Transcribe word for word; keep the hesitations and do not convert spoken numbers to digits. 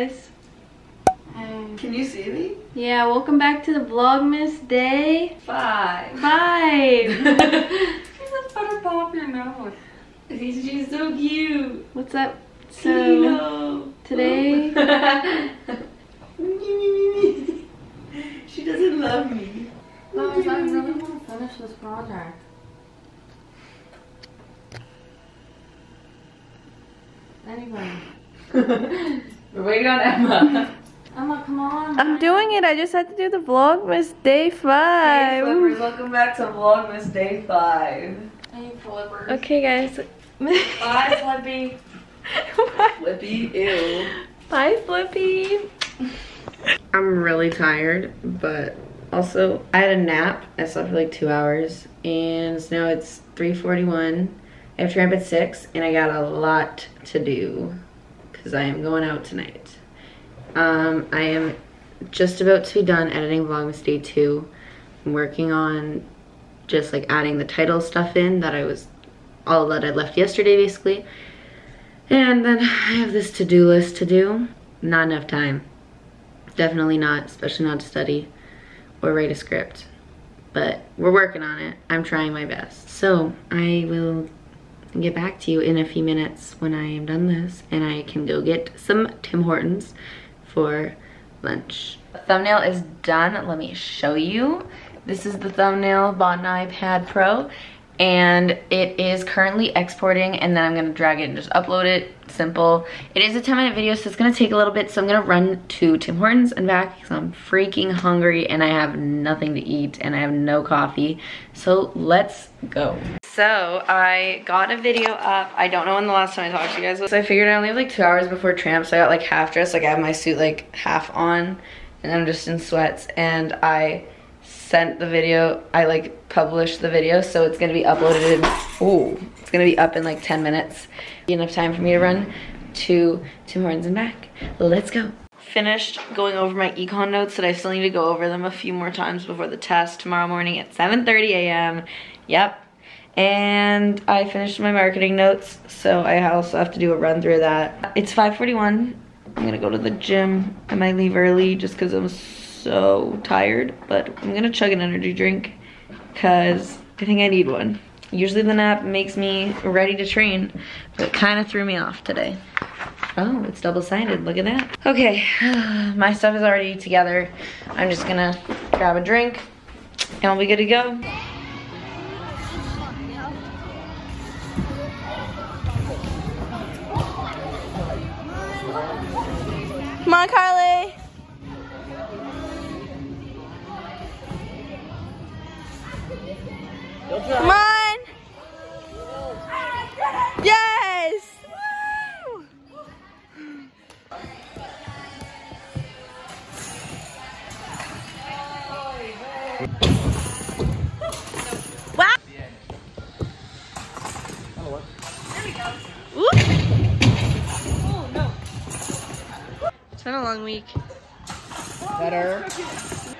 guys. Um, Can you see me? Yeah, welcome back to the Vlogmas day five. Five. She's a butter pop your nose. She's so cute. What's up? So Tino. today, she doesn't love me. Guys, I really want to finish this project. Anyway. We're waiting on Emma. Emma, come on. I'm doing it. I just had to do the Vlogmas day Hey five. Flippers, welcome back to Vlogmas Day five. Hey, Flippers. Okay, guys. Bye, Flippy. Flippy, ew. Bye, Flippy. I'm really tired, but also I had a nap. I slept for like two hours, and now it's three forty-one. I have to ramp at six, and I got a lot to do because I am going out tonight. Um, I am just about to be done editing Vlogmas Day two. I'm working on just like adding the title stuff in that I was, all that I left yesterday basically. And then I have this to-do list to do. Not enough time. Definitely not, especially not to study or write a script. But we're working on it. I'm trying my best. So I will get back to you in a few minutes when I am done this and I can go get some Tim Hortons for lunch. The thumbnail is done. Let me show you. This is the thumbnail, bought an iPad Pro, and it is currently exporting, and then I'm gonna drag it and just upload it. Simple. It is a ten minute video, so it's gonna take a little bit, so I'm gonna run to Tim Hortons and back because I'm freaking hungry and I have nothing to eat and I have no coffee. So let's go. So I got a video up. I don't know when the last time I talked to you guys was. So I figured I only have like two hours before tramp, so I got like half dressed. Like I have my suit like half on and I'm just in sweats, and I sent the video, I like published the video, so it's gonna be uploaded in, oh, it's gonna be up in like ten minutes. Enough time for me to run to Tim Hortons and back. Let's go. Finished going over my econ notes that I still need to go over them a few more times before the test tomorrow morning at seven thirty a m Yep. And I finished my marketing notes, so I also have to do a run through that. It's five forty-one. I'm gonna go to the gym. I might leave early just because I'm so tired, but I'm gonna chug an energy drink because I think I need one. Usually the nap makes me ready to train, but it kind of threw me off today. Oh, it's double-sided, look at that. Okay, my stuff is already together. I'm just gonna grab a drink and I'll be good to go. Come on, Carly. Come on. Yes. Woo. Wow. There we go. Woo. Oh no. It's been a long week. Better.